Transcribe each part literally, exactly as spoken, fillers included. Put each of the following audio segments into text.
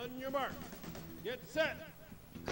On your mark. Get set. Go!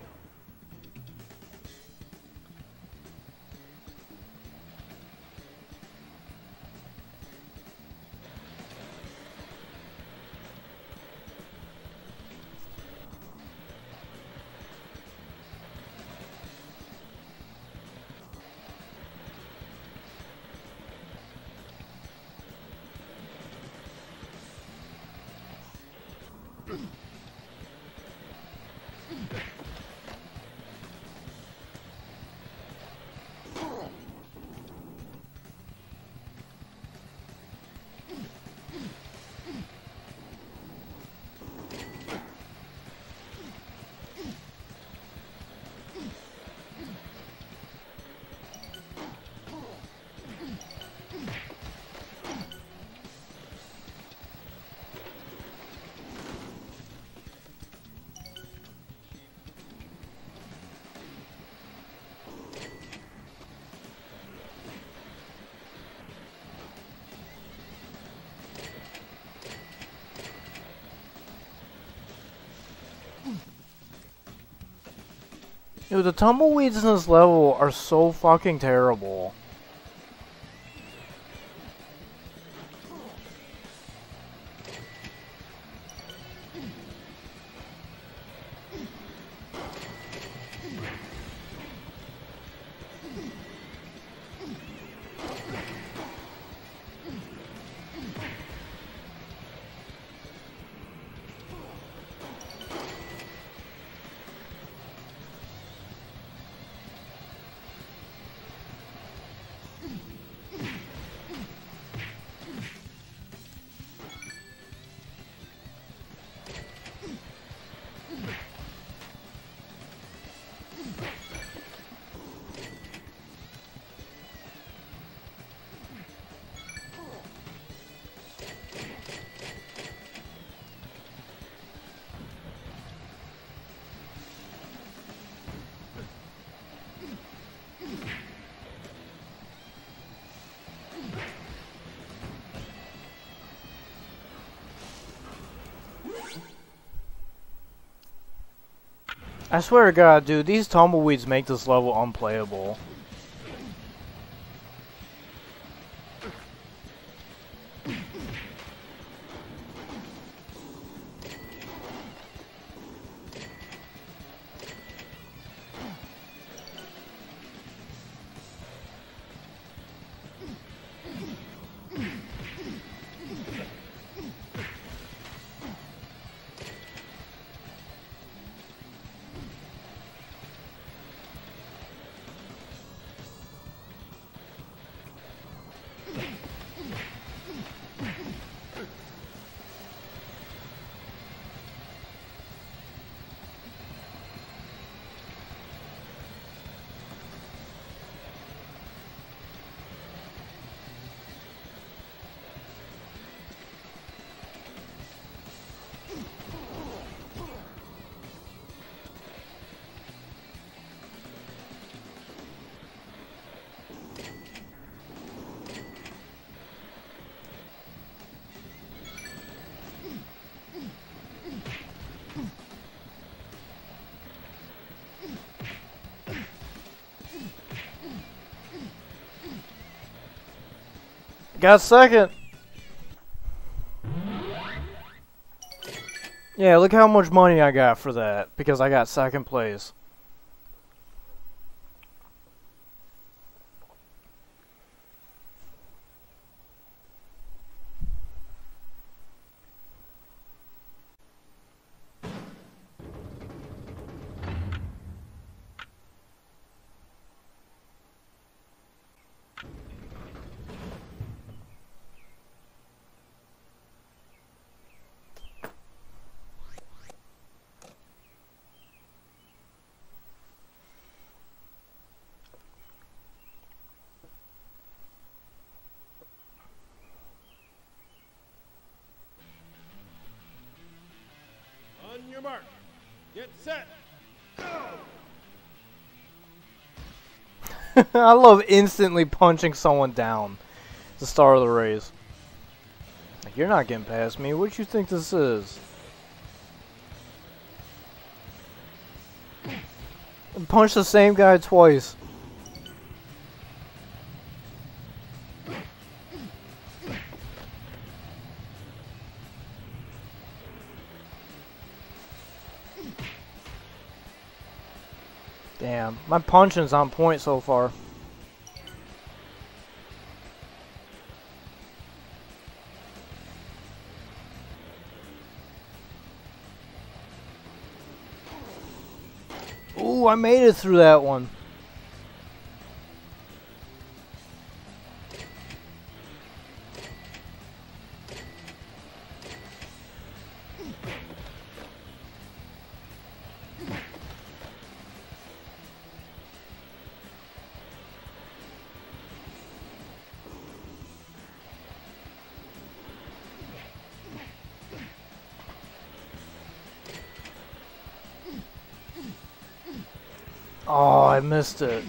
Dude, the tumbleweeds in this level are so fucking terrible. I swear to God, dude, these tumbleweeds make this level unplayable. Got second. Yeah, look how much money I got for that, because I got second place. On your mark. Get set. Go! I love instantly punching someone down. The start of the race. Like, you're not getting past me. What do you think this is? Punch the same guy twice. Damn, my punching's on point so far. Ooh, I made it through that one. Oh, I missed it.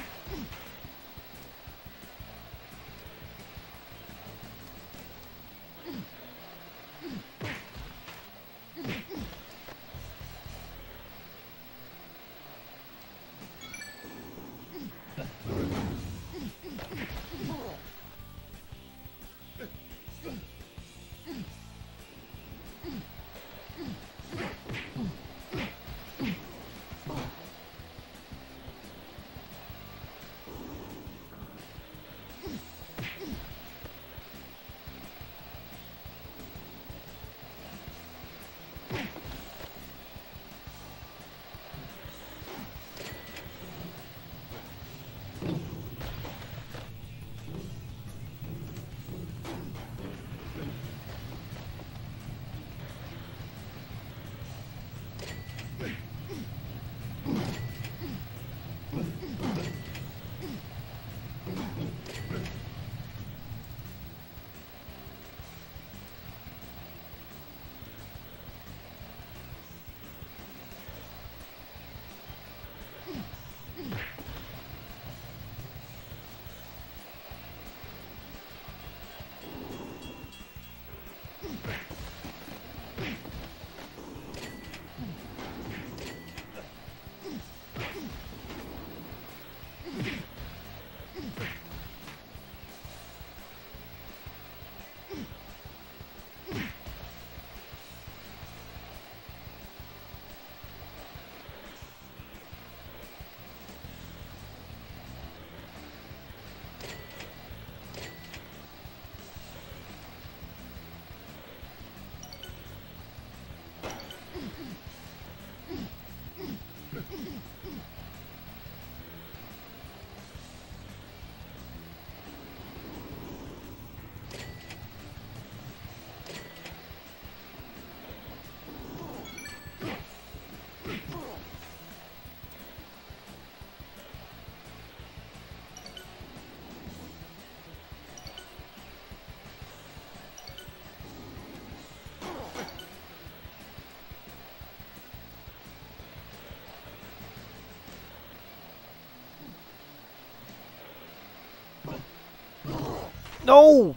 No!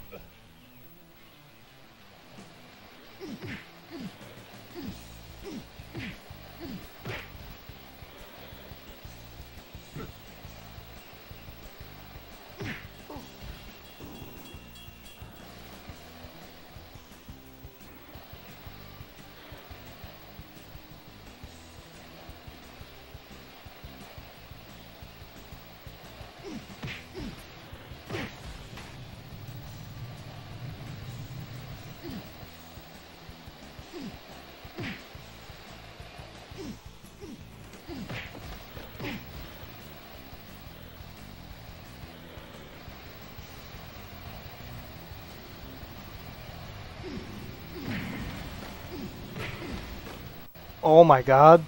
Oh my god.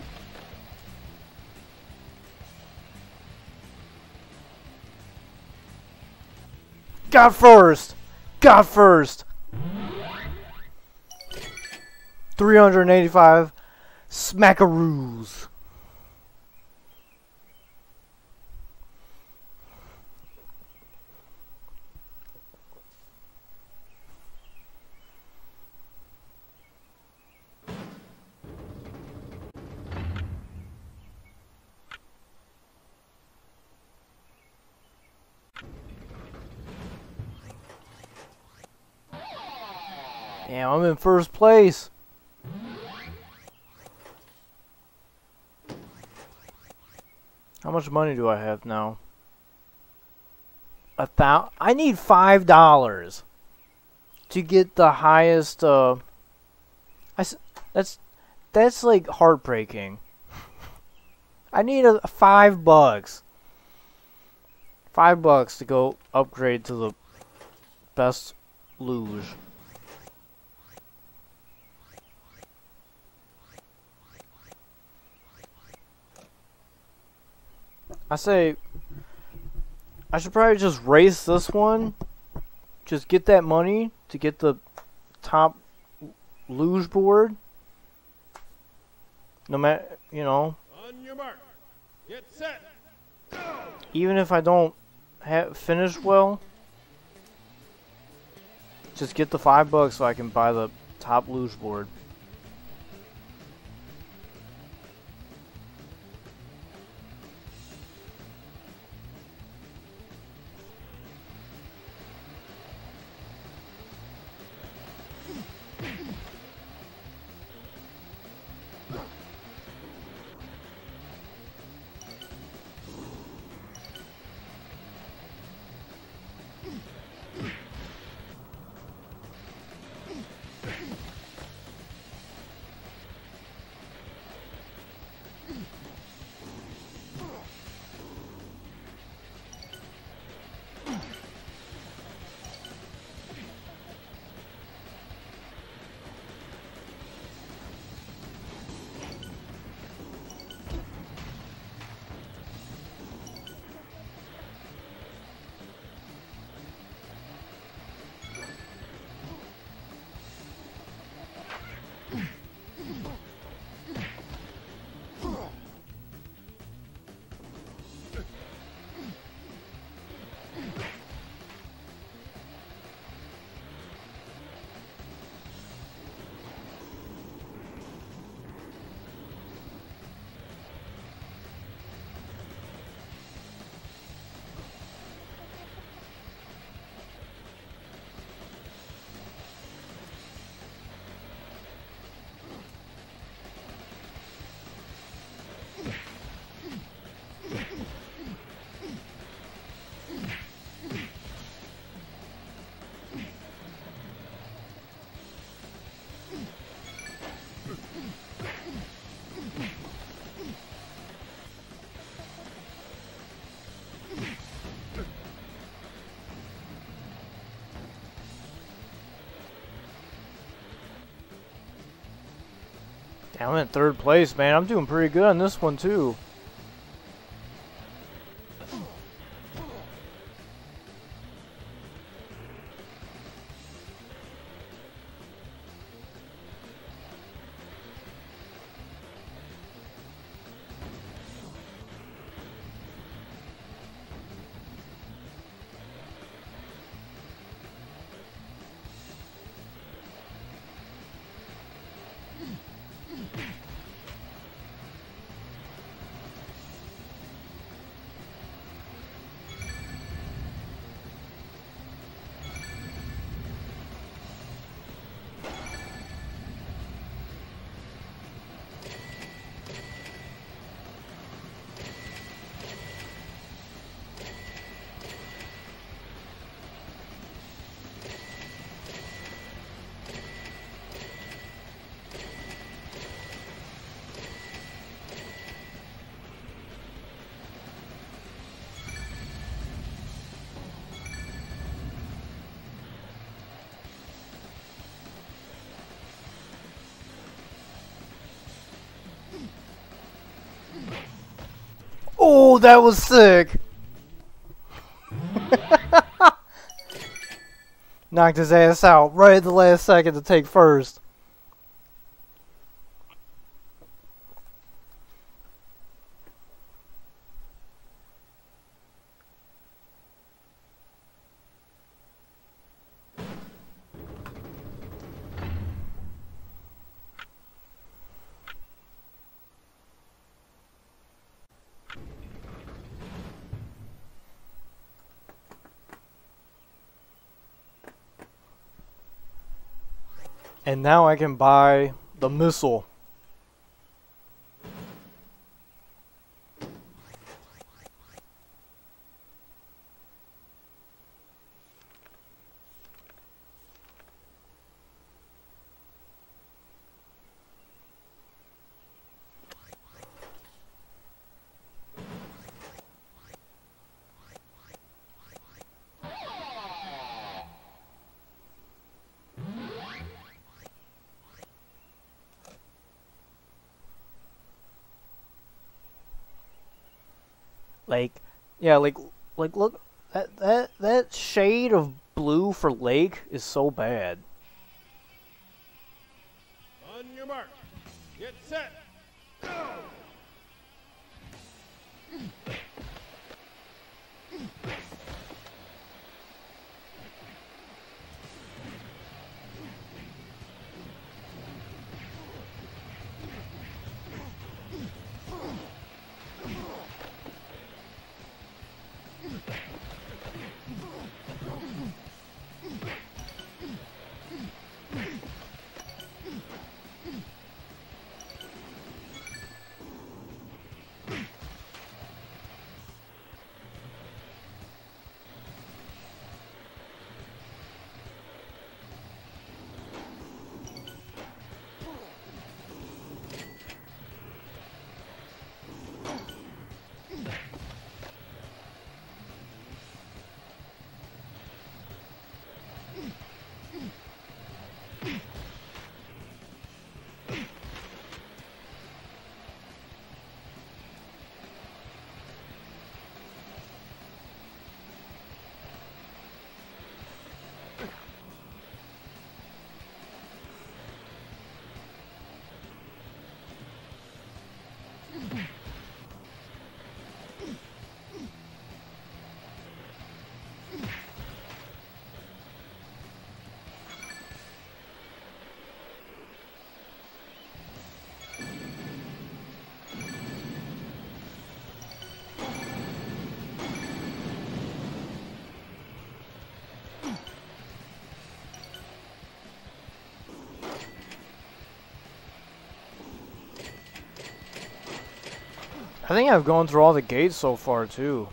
Got first! Got first! three hundred eighty-five smackaroos. Damn, I'm in first place. How much money do I have now? A thou. I need five dollars to get the highest. Uh, I s that's that's like heartbreaking. I need a five bucks. Five bucks to go upgrade to the best luge. I say I should probably just race this one. Just get that money to get the top luge board. No matter, you know. On your mark. Get set. Go. Even if I don't have finish well, just get the five bucks so I can buy the top luge board. Damn, I'm in third place, man. I'm doing pretty good on this one, too. Oh, that was sick. Knocked his ass out right at the last second to take first. And now I can buy the missile. Like, yeah, like, like, look, that, that, that shade of blue for lake is so bad. On your mark. Get set. Go! I think I've gone through all the gates so far, too.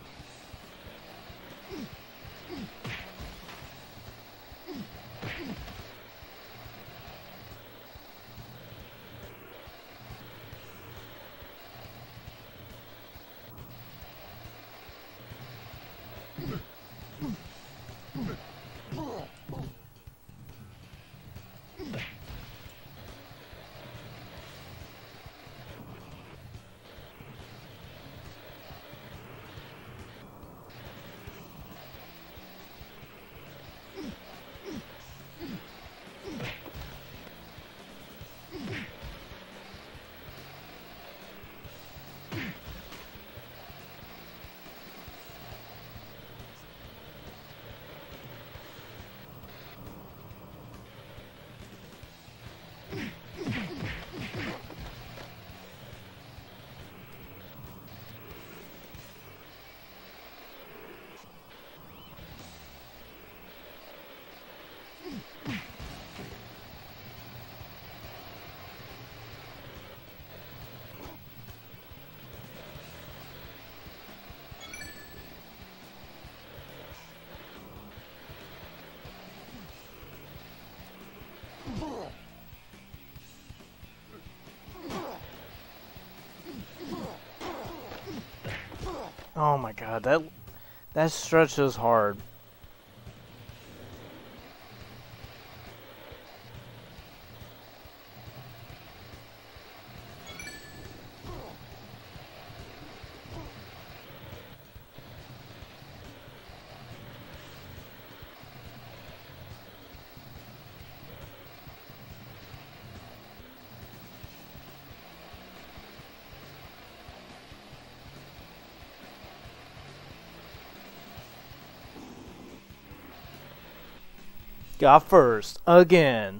Oh my god, that that stretch is hard. Got first again.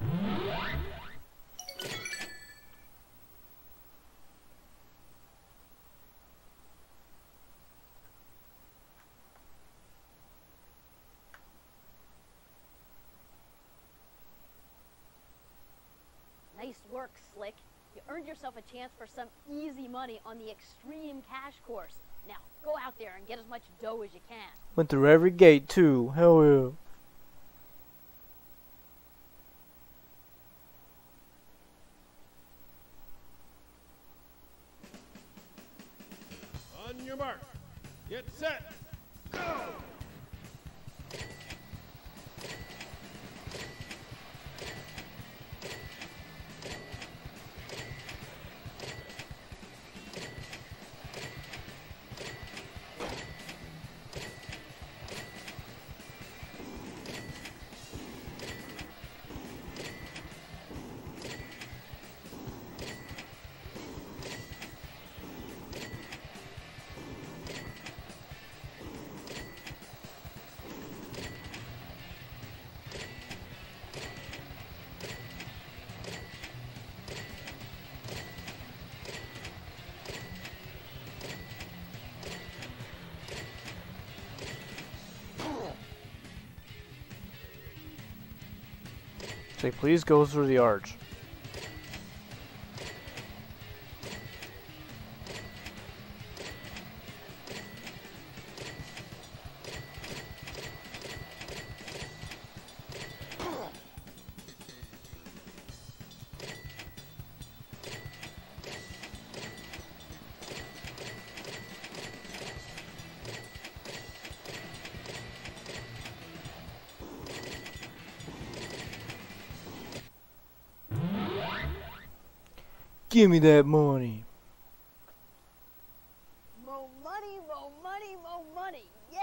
Nice work, Slick. You earned yourself a chance for some easy money on the Extreme Cash course. Now, go out there and get as much dough as you can. Went through every gate, too. Hell yeah. On your mark. Get set. Go! Say, please go through the arch. Give me that money. Mo money, mo money, mo money. Yeah.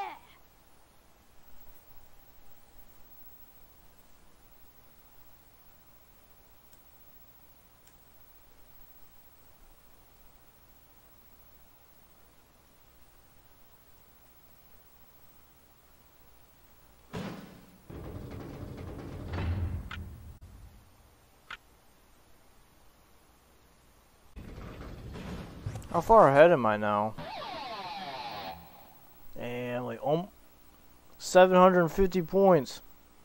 How far ahead am I now? Damn, like um, seven hundred fifty points.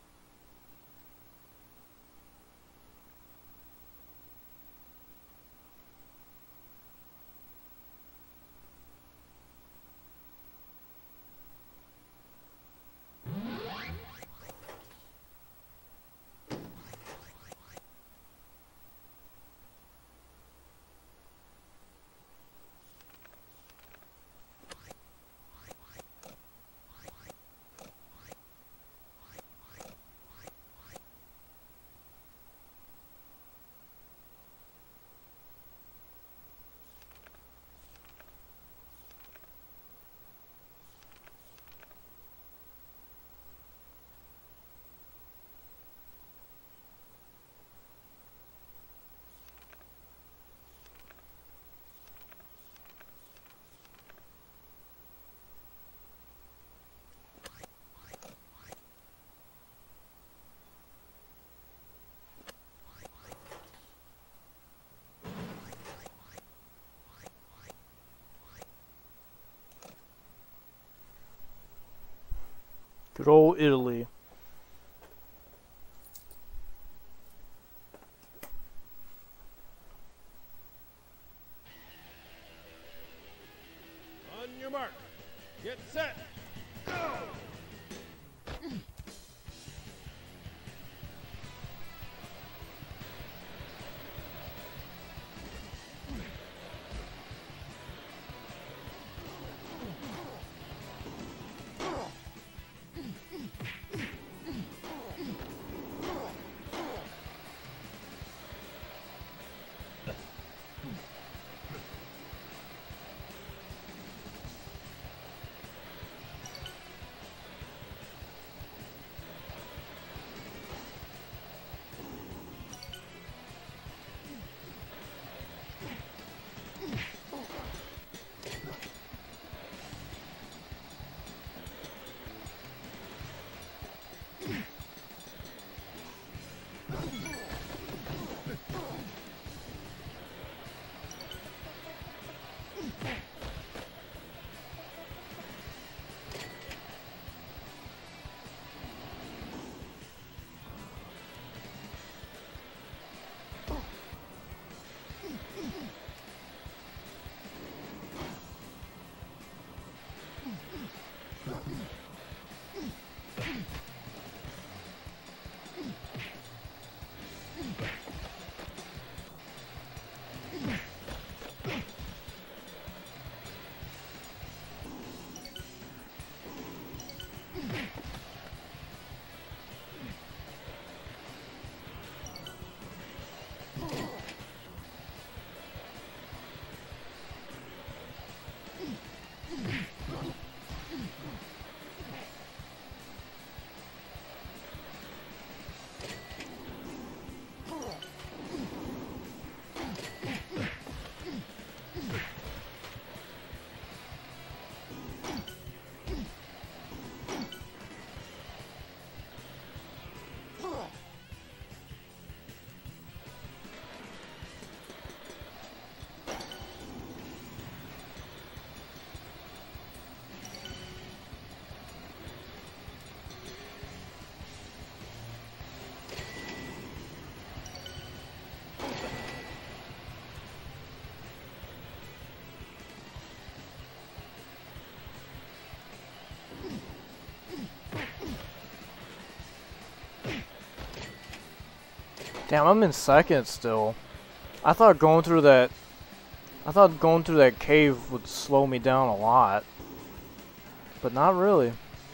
Good old Italy. On your mark. Get set. Go! Damn, I'm in second still. I thought going through that... I thought going through that cave would slow me down a lot. But not really.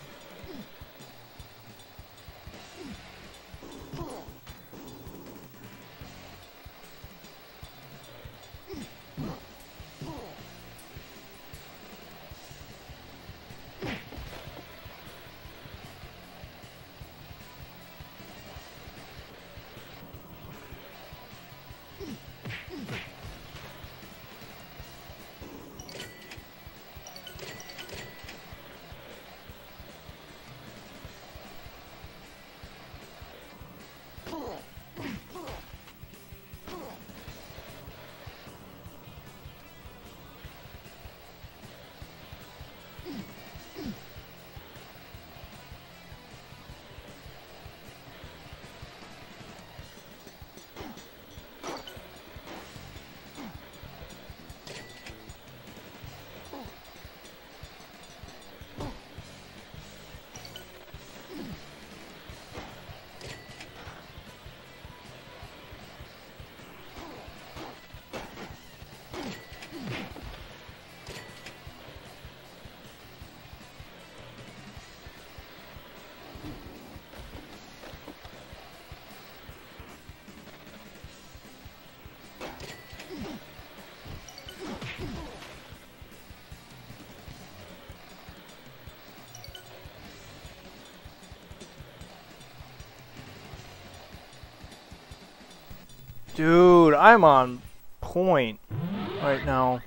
Dude, I'm on point right now.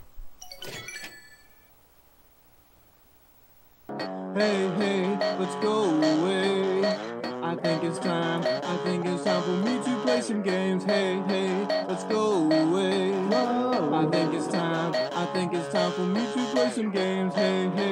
Hey, hey, let's go away. I think it's time, I think it's time for me to play some games. Hey, hey, let's go away. I think it's time, I think it's time for me to play some games. Hey, hey.